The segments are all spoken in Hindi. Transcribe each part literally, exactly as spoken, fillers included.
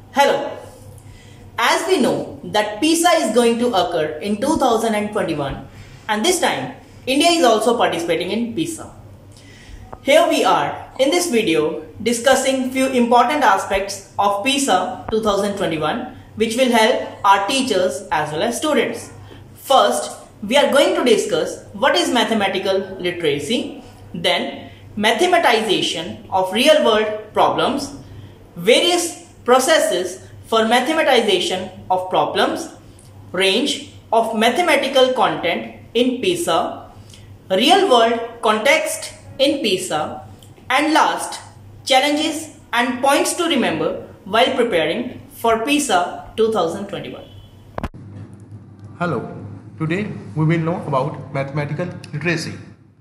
Hello. As we know that PISA is going to occur in two thousand twenty-one, and this time India is also participating in PISA. Here we are in this video discussing few important aspects of PISA two thousand twenty-one which will help our teachers as well as students. First, we are going to discuss what is mathematical literacy, then mathematization of real world problems, various processes for mathematization of problems, range of mathematical content in PISA, real world context in PISA, and last, challenges and points to remember while preparing for PISA two thousand twenty-one. Hello, today we will know about mathematical literacy.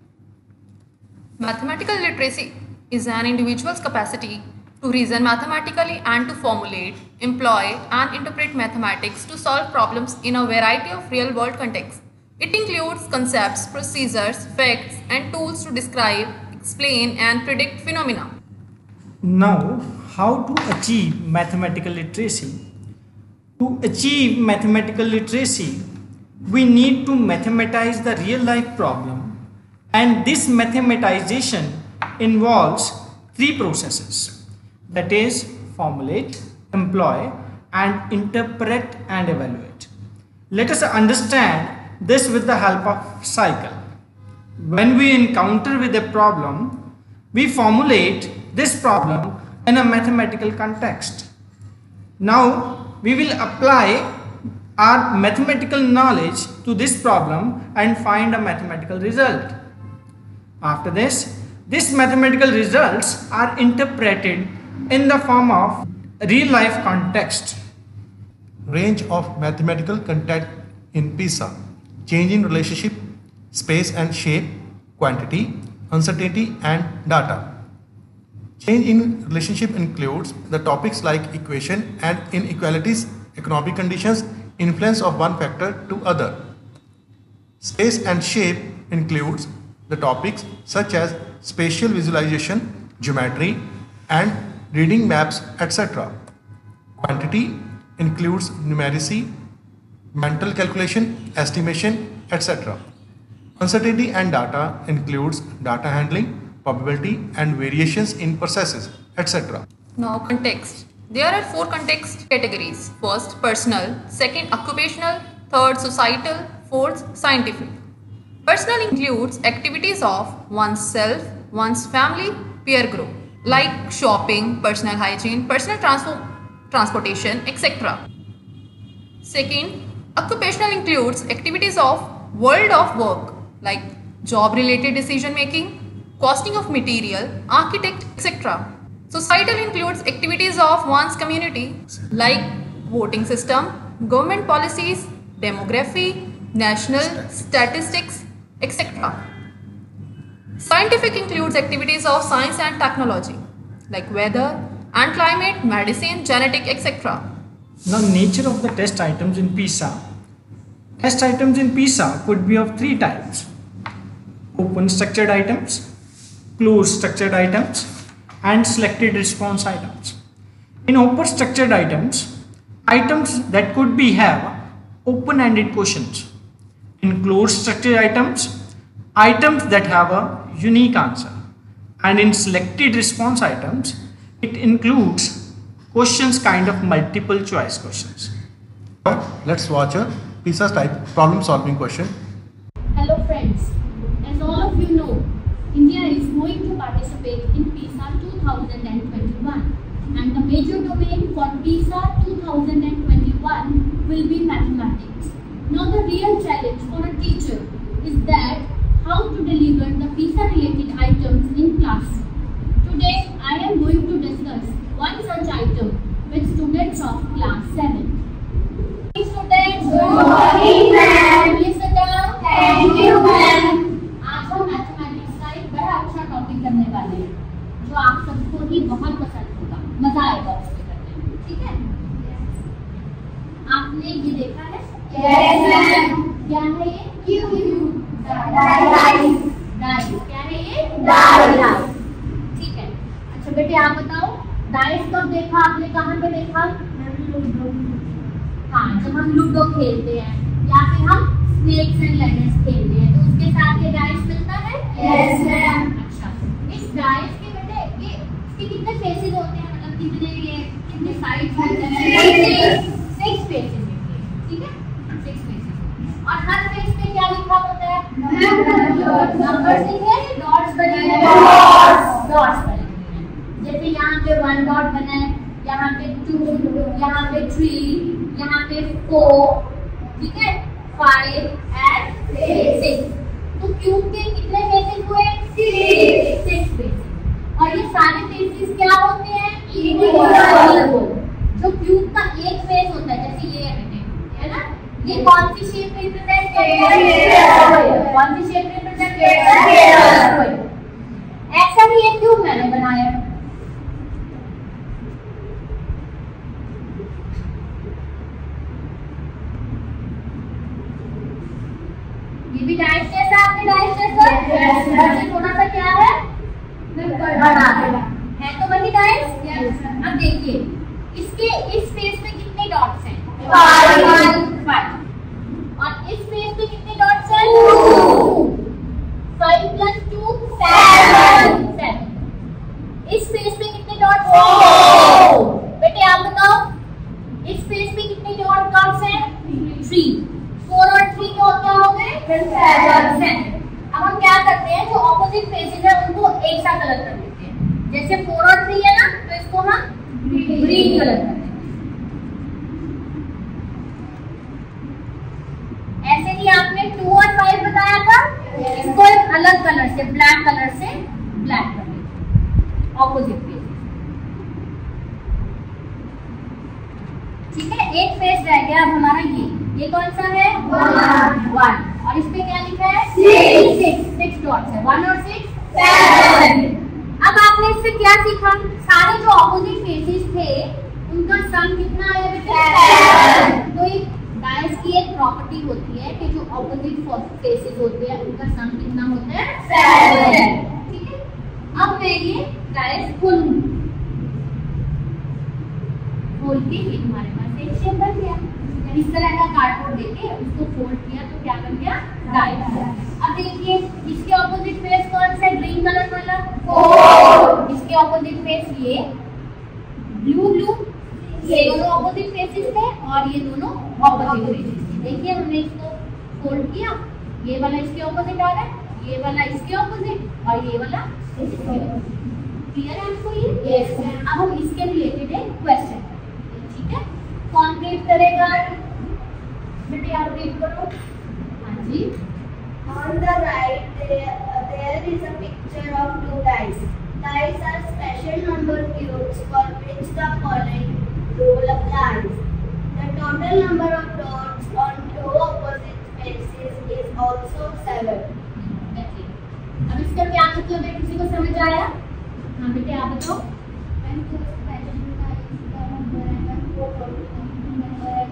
Mathematical literacy is an individual's capacity to reason mathematically and to formulate, employ and interpret mathematics to solve problems in a variety of real-world contexts. It includes concepts, procedures, facts and tools to describe, explain and predict phenomena. Now, how to achieve mathematical literacy? To achieve mathematical literacy, we need to mathematize the real-life problem, and this mathematization involves three processes. That is, formulate, employ and interpret and evaluate. Let us understand this with the help of cycle. When we encounter with a problem, we formulate this problem in a mathematical context. Now we will apply our mathematical knowledge to this problem and find a mathematical result. After this, these mathematical results are interpreted in the form of real life context. Range of mathematical content in PISA: change in relationship, space and shape, quantity, uncertainty and data. Change in relationship includes the topics like equation and inequalities, economic conditions, influence of one factor to other. Space and shape includes the topics such as spatial visualization, geometry and reading maps, et cetera. Quantity includes numeracy, mental calculation, estimation, et cetera. Uncertainty and data includes data handling, probability and variations in processes, et cetera. Now context. There are four context categories. First, personal. Second, occupational. Third, societal. Fourth, scientific. Personal includes activities of oneself, one's family, peer group, like shopping, personal hygiene, personal transform, transportation, et cetera. Second, occupational includes activities of world of work, like job-related decision-making, costing of material, architect, et cetera. Societal includes activities of one's community, like voting system, government policies, demography, national statistics, et cetera. Scientific includes activities of science and technology, like weather and climate, medicine, genetic, et cetera. Now, nature of the test items in PISA. Test items in PISA could be of three types: open structured items, closed structured items, and selected response items. In open structured items, items that could be have open-ended questions. In closed structured items, items that have a unique answer. And in selected response items, it includes questions kind of multiple choice questions. Now, let's watch a PISA type problem solving question. Hello friends, as all of you know, India is going to participate in PISA two thousand twenty-one, and the major domain for PISA two thousand twenty-one will be mathematics. Now the real challenge for a teacher is that how to deliver the PISA related items in classroom. Today I am going to discuss one such item with students of class seven. Students, good morning ma'am. Please sit down. Thank you ma'am. आज हम मैथमेटिक्स का एक बड़ा अच्छा टॉपिक करने वाले हैं जो आप सबको ही बहुत पसंद होगा, मजा आएगा उसको करने में, ठीक है? आपने ये देखा है? Yes ma'am. क्या है ये? क्यूब। डाइस। डाइस क्या है ये? डाइस। ठीक है। अच्छा बेटे आप बताओ, डाइस कब देखा आपने, कहाँ पे देखा? हाँ, जब हम लूडो खेलते हैं या फिर हम स्नेक्स एंड लैडर्स खेलते हैं तो उसके साथ ये डाइस मिलता है? Yes ma'am. अच्छा, इस डाइस के बेटे ये इसके कितने फेसेस होते हैं, मतलब कितने ये कितने साइड्स होते हैं? सिक्स फेसेस होते हैं, ठीक है, सिक्स फेसेस। और हर फेस पे क्या लिखा होता है? नंबर्स लिखे हैं, डॉट्स बने हैं, डॉट्स डॉट्स बने हैं। जैसे यहाँ पे वन डॉट बना है, यहाँ पे टू, यहाँ पे थ्री, यहाँ पे फोर, ठीक है, फाइव एंड सिक्स। तो क्यूब के कितने फेसेस हुए? Six six faces. और ये सारे फेसेस क्या होते हैं? इक्वल। जो क्यूब का एक फेस होता है, जैसे ये है ना, ये कौन सी शेप रिप्रेजेंट करता है? कौन सी शेप रिप्रेजेंट करता है? ऐसा भी एक क्यूब मैंने बनाया। ये भी डाइस जैसा, आपके डाइस जैसा, बस थोड़ा सा क्या है, बड़ा है तो वही डाइस। अब देखिए इसके इस फेस पे कितने डॉट्स हैं? फाइव। और इस फेस पे कितने डॉट्स हैं? Two. Five plus two seven. Seven. इस फेस पे कितने डॉट्स हैं? बेटे आप बताओ, इस फेस पे कितने डॉट डॉट्स हैं? थ्री। फोर और थ्री क्या क्या हो गए? सेवन। अब हम क्या करते हैं, जो ऑपोजिट फेसेस है उनको एक साथ कलर कर देते हैं। जैसे फोर और थ्री है ना, तो इसको हम ग्रीन कलर कर देते हैं। ऐसे ही आपने टू और फाइव बताया था, इसको एक अलग कलर से, ब्लैक कलर से ब्लैक कर देते हैं ऑपोजिट फेसेस। ठीक है, एक फेस रह गया अब हमारा। ये ये कौन सा है? वन। और इस पे क्या लिखा है? सिक्स। सिक्स डॉट्स है, वन और सिक्स सेवन। अब आपने इससे क्या सीखा? सारे जो ऑपोजिट फेसेस थे उनका सम कितना आया बेटा? तो एक डाइस की एक प्रॉपर्टी होती है कि जो ऑपोजिट फेसेस होते हैं उनका सम कितना होता है? सेवन। ठीक है, अब मैं ये डाइस खोलूंगी। खोल के ये हमारे पास एक शेप बन गया। इस तरह का कार्डबोर्ड देके उसको फोल्ड किया तो क्या बन गया? डाइस। अब देखिए इसके ऑपोजिट फेस कौन सा है? ग्रीन कलर वाला, फोर। इसके ऑपोजिट फेस ये ब्लू ब्लू, ये दोनों ऑपोजिट फेसेस थे और ये दोनों ऑपोजिट फेसेस थे। देखिए हमने इसको फोल्ड किया, ये वाला इसके ऑपोजिट आ रहा है, ये वाला इसके ऑपोजिट और ये वाला इसके ऑपोजिट। क्लियर है आपको ये? यस। अब हम इसके रिलेटेड एक क्वेश्चन, ठीक है, कौन रीड करेगा? बेटे आप रीड करो। हाँ जी। On the right there, uh, there is a picture of two dice. Dice are special number cubes for which the following rule applies. The total number of dots on two opposite faces is also seven. अब इसका क्या मतलब है, किसी को समझ आया? हाँ बेटे आप बताओ। When two special dice का number है, when four number है,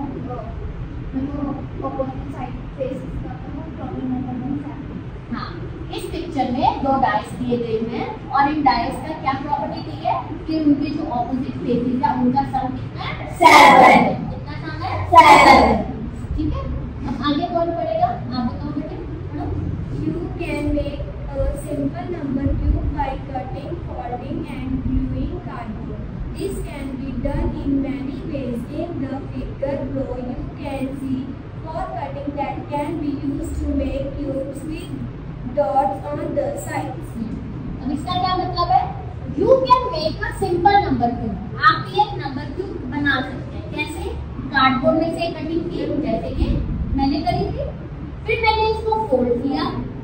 when opposite side faces का total number है seven. हाँ, इस पिक्चर में दो डाइस दिए गए हैं और इन डाइस का क्या प्रॉपर्टी दी है कि उनके जो ऑपोजिट फेसेस है उनका सम कितना है? सेवन। कितना सम है? सेवन। ठीक है, अब आगे कौन पढ़ेगा? आप बताओ बेटे, पढ़ो। You can make a simple number cube by cutting, folding and gluing cardboard. This can be done in many ways. In the figure below you can see for cutting that can be used to make cubes with dots on the sides. अब इसका क्या मतलब है? You can make a simple number cube. आप ये नंबर क्यूब बना सकते हैं। कैसे? कार्डबोर्ड में से कटिंग की, जैसे कि मैंने करी थी, फिर मैंने इसको फोल्ड किया।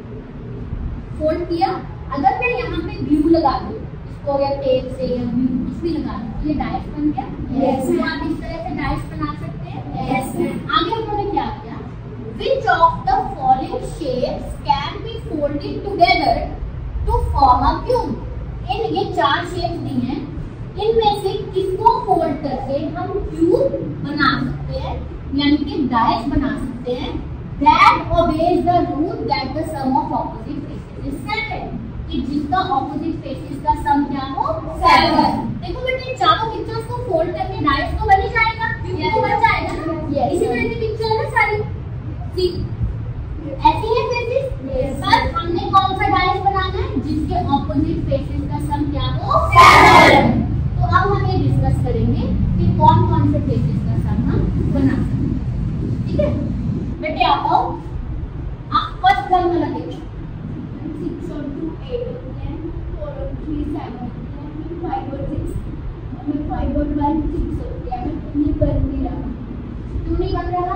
फोल्ड किया, अगर मैं यहाँ पे ग्लू लगा दूँ इसको, या टेप से या ग्लू कुछ भी लगा दूँ, तो ये डाइस बन गया। Yes. तो आप इस तरह से डाइस बना सकते हैं। Yes. आगे उन्होंने क्या किया? Which of the following shapes can be folded together to form a cube? इन ये चार शेप्स दी हैं, इनमें से किसको फोल्ड करके हम क्यूब बना सकते हैं, यानी कि डाइस बना सकते हैं? That obeys the rule that the sum of opposite faces is seven. कि जिसका ऑपोजिट फेसेस का सम क्या हो? सेवन। देखो बेटे चारों पिक्चर्स को फोल्ड करके डाइस तो बन ही जाएगा। Yes. इसी तरह की पिक्चर है सारी। सी ऐसी है फेसेस। yes. पर हमने कौन सा डायस बनाना है जिसके ऑपोजिट फेसेस का सम क्या हो सेवन। तो अब हम ये डिस्कस करेंगे कि कौन कौन से फेसेस का सम हम बना सकते हैं। ठीक है बेटे आप आओ, आप फर्स्ट वन वाला देखो। सिक्स और टू एट होते हैं, फोर और थ्री सेवन होते हैं, फाइव और सिक्स हमें फाइव और वन सिक्स होते हैं। हमें टू नहीं बन नहीं रहा, टू नहीं बन रहा।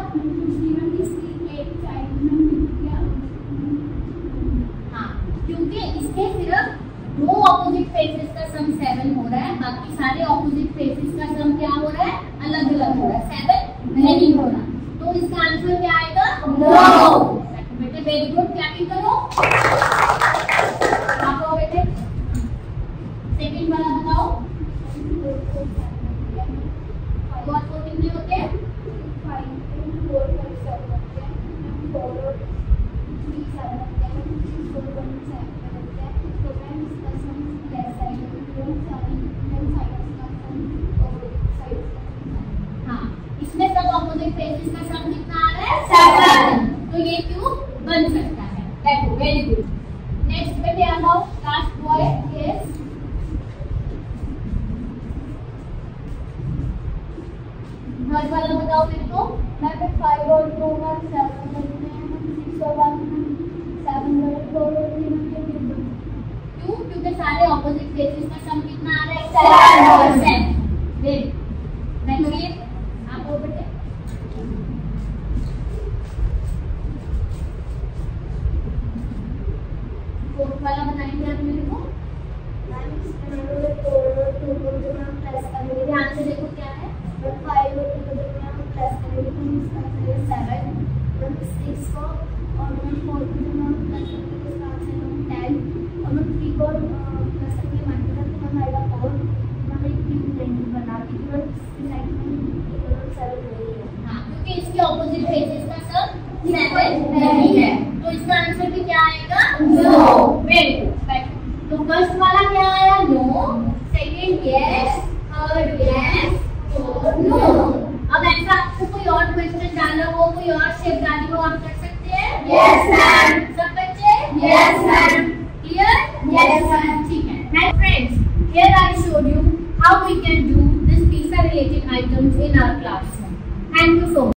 हाँ क्योंकि इसके सिर्फ दो ऑपोजिट फेसेस का सम सेवन हो रहा है, बाकी सारे ऑपोजिट फेसेस का सम क्या हो रहा है अलग अलग हो रहा है, सेवन नहीं हो रहा। तो इसका आंसर क्या आएगा नो। बेटे वेरी गुड, क्लैपिंग करो आप आओ बेटे। सेकंड वाला बताओ। और फोर कितने होते हैं? इसमें सब ऑपोजिट फेसेस का सम कितना आ रहा है सेवन। तो ये क्यूब बन सकता है। देखो वेरी गुड। नेक्स्ट बेटे आ जाओ, लास्ट बॉय। यस थर्ड वाला बताओ मेरे को। मैं फाइव और टू वन सेवन बनते हैं, सिक्स और वन सेवन बने, फोर और थ्री बनते हैं। क्यों? क्योंकि सारे ऑपोजिट फेसेस का सम कितना आ रहा है सेवन। वेरी नेक्स्ट आप वो बेटे। फोर्थ वाला बताएंगे आप मेरे को। ध्यान से देखो क्या है। फाइव और टू को हम प्लस करेंगे तो इसका आंसर है सेवन। और सिक्स को और फोर को जब हम प्लस करेंगे तो इसका आंसर है टेन। और थ्री को प्लस करके मल्टीप्लाई तो हमारा आएगा फोर। हमें क्यूब नहीं बना क्योंकि इसकी साइड में सेवन नहीं है। हाँ क्योंकि इसके ऑपोजिट फेसेस का सम सेवन नहीं है, तो इसका आंसर भी क्या आएगा नो। Very good. तो फर्स्ट वाला क्या आया no, second yes, third yes, fourth no. अब ऐसा आपको कोई और क्वेश्चन डालना हो, कोई और शेप डाली हो, आप कर सकते हैं। Yes ma'am. सब बच्चे yes ma'am. Clear? Yes ma'am. ठीक है। Hi friends, here I showed you how we can do this PISA related items in our classroom. Thank you so much.